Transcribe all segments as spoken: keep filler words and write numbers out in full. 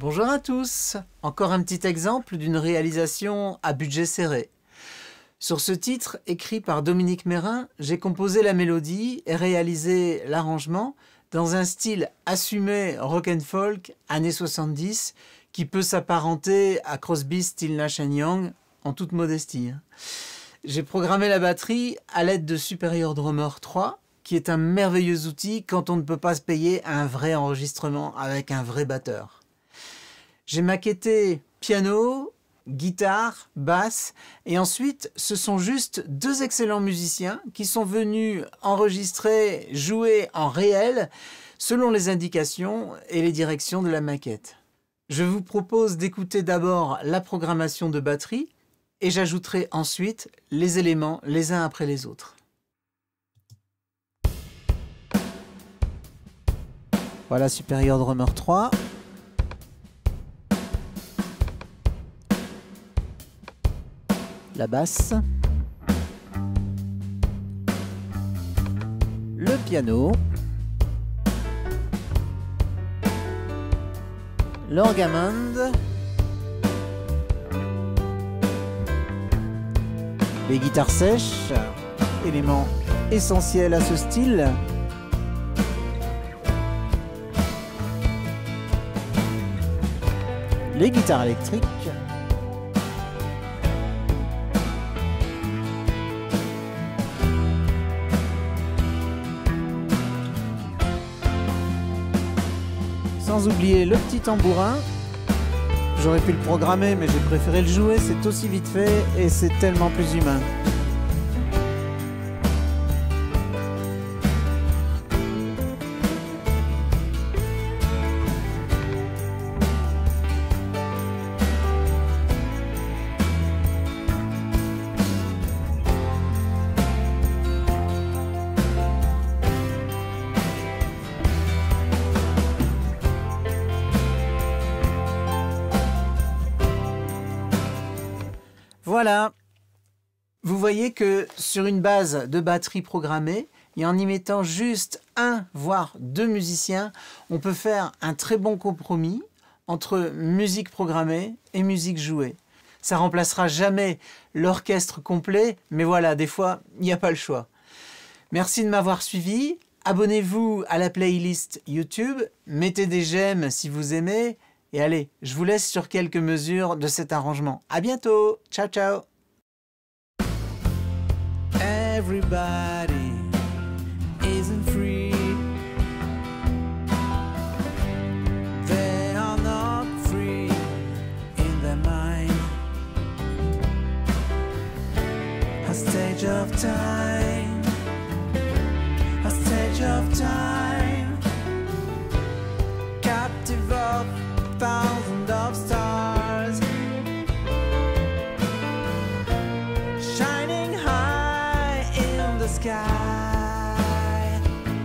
Bonjour à tous, encore un petit exemple d'une réalisation à budget serré. Sur ce titre, écrit par Dominique Mérin, j'ai composé la mélodie et réalisé l'arrangement dans un style assumé rock and folk années soixante-dix qui peut s'apparenter à Crosby, Stills, Nash and Young en toute modestie. J'ai programmé la batterie à l'aide de Superior Drummer trois qui est un merveilleux outil quand on ne peut pas se payer un vrai enregistrement avec un vrai batteur. J'ai maquetté piano, guitare, basse et ensuite ce sont juste deux excellents musiciens qui sont venus enregistrer, jouer en réel selon les indications et les directions de la maquette. Je vous propose d'écouter d'abord la programmation de batterie et j'ajouterai ensuite les éléments les uns après les autres. Voilà Superior Drummer trois. La basse, le piano, l'orgamond, les guitares sèches, élément essentiel à ce style, les guitares électriques, sans oublier le petit tambourin. J'aurais pu le programmer mais j'ai préféré le jouer, c'est aussi vite fait et c'est tellement plus humain. Voilà, vous voyez que sur une base de batterie programmée, et en y mettant juste un voire deux musiciens, on peut faire un très bon compromis entre musique programmée et musique jouée. Ça remplacera jamais l'orchestre complet, mais voilà, des fois, il n'y a pas le choix. Merci de m'avoir suivi, abonnez-vous à la playlist YouTube, mettez des j'aime si vous aimez, et allez, je vous laisse sur quelques mesures de cet arrangement. À bientôt. Ciao, ciao. Everybody isn't free. They are not free in their mind. A stage of time. A stage of time. Captive of thousands of stars, shining high in the sky.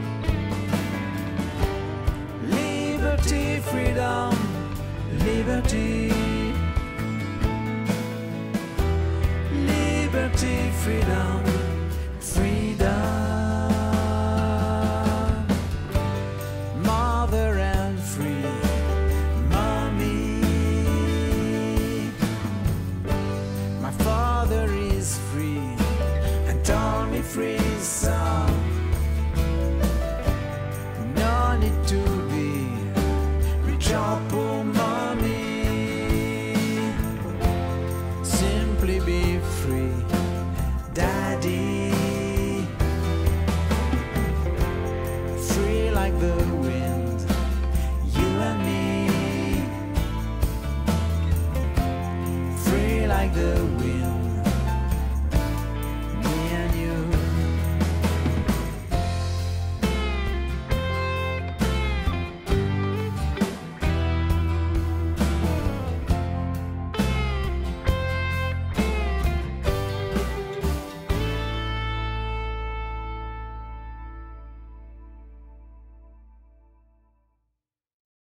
Liberty, freedom, liberty. Liberty, freedom.